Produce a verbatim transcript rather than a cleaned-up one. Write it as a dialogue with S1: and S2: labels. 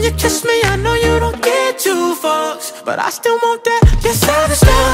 S1: you kiss me, I know you don't get two fucks, but I still want that. You're satisfied.